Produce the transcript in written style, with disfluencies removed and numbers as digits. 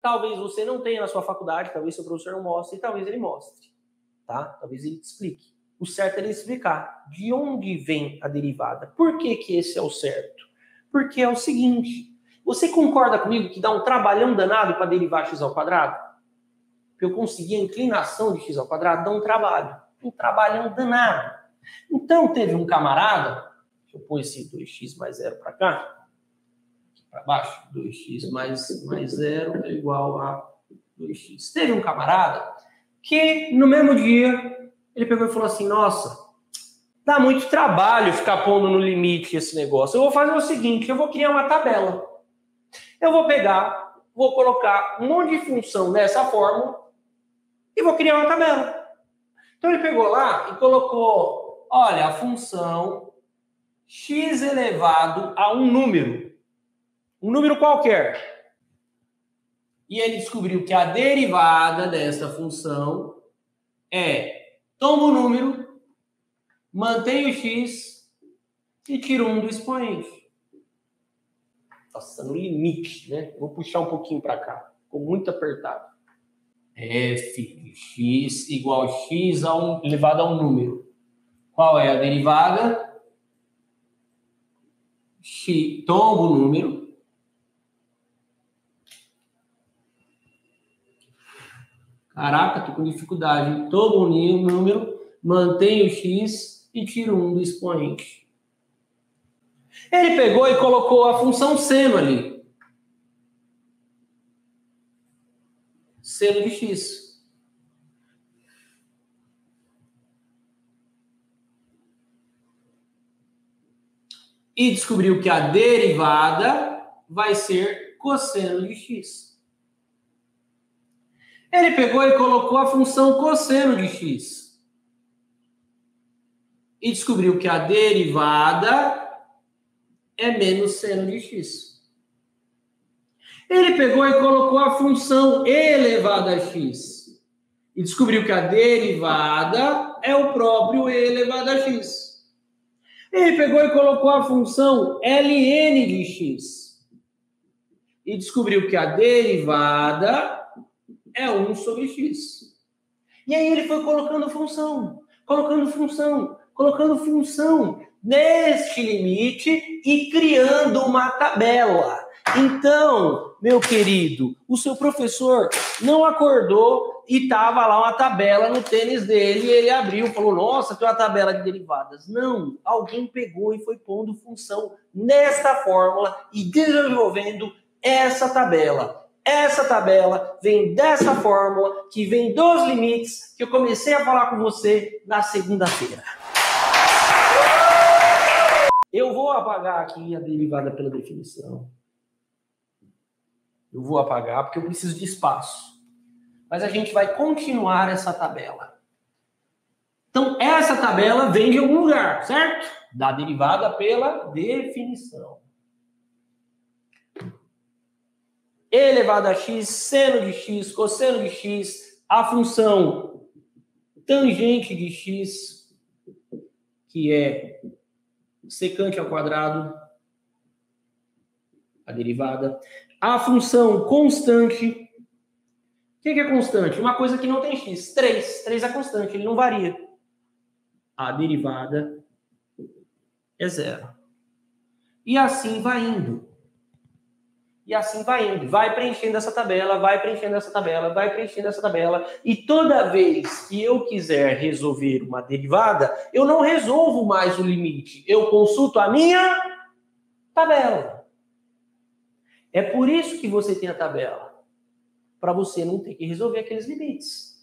Talvez você não tenha na sua faculdade, talvez seu professor não mostre, e talvez ele mostre, tá? Talvez ele te explique. O certo é ele explicar de onde vem a derivada. Por que que esse é o certo? Porque é o seguinte, você concorda comigo que dá um trabalhão danado para derivar x ao quadrado? Para eu conseguir a inclinação de x ao quadrado, dá um trabalhão danado. Então, teve um camarada, deixa eu pôr esse 2x mais 0 para cá, aqui para baixo, 2x mais 0 é igual a 2x. Teve um camarada que, no mesmo dia, ele pegou e falou assim, nossa, dá muito trabalho ficar pondo no limite esse negócio. Eu vou fazer o seguinte, eu vou criar uma tabela. Eu vou pegar, vou colocar um monte de função nessa fórmula e vou criar uma tabela. Então ele pegou lá e colocou, olha, a função x elevado a um número qualquer. E ele descobriu que a derivada dessa função é, toma o número, mantém o x e tira 1 do expoente. Nossa, no limite, né? Vou puxar um pouquinho para cá. Ficou muito apertado. F de x igual a x elevado a um número. Qual é a derivada? X, toma o número. Caraca, tô com dificuldade. Toma o número, mantém o x e tira 1 do expoente. Ele pegou e colocou a função seno ali. Seno de x. E descobriu que a derivada vai ser cosseno de x. Ele pegou e colocou a função cosseno de x. E descobriu que a derivada é menos seno de x. Ele pegou e colocou a função elevado a x. E descobriu que a derivada é o próprio e elevado a x. Ele pegou e colocou a função ln de x. E descobriu que a derivada é 1 sobre x. E aí ele foi colocando função neste limite e criando uma tabela. Então, meu querido, o seu professor não acordou e estava lá uma tabela no tênis dele e ele abriu e falou, nossa, tem uma tabela de derivadas. Não, alguém pegou e foi pondo função nesta fórmula e desenvolvendo essa tabela. Essa tabela vem dessa fórmula, que vem dos limites, que eu comecei a falar com você na segunda-feira. Eu vou apagar aqui a derivada pela definição. Eu vou apagar porque eu preciso de espaço. Mas a gente vai continuar essa tabela. Então, essa tabela vem de algum lugar, certo? Da derivada pela definição. E elevado a x, seno de x, cosseno de x, a função tangente de x, que é secante ao quadrado, a derivada. A função constante. O que é constante? Uma coisa que não tem x. 3. 3 é constante, ele não varia. A derivada é 0. E assim vai indo. E assim vai indo. Vai preenchendo essa tabela, vai preenchendo essa tabela, vai preenchendo essa tabela. E toda vez que eu quiser resolver uma derivada, eu não resolvo mais o limite. Eu consulto a minha tabela. É por isso que você tem a tabela. Para você não ter que resolver aqueles limites.